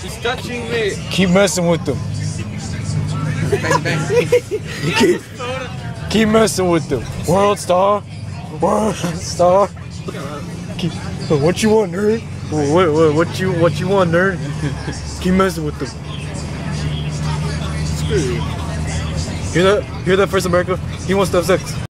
He's touching me. Keep messing with them. Bang, bang. Keep messing with them. World star. World star. What you want, nerd? What you want, nerd? Keep messing with them. Screw you. Hear that? Hear that, First America? He wants to have sex.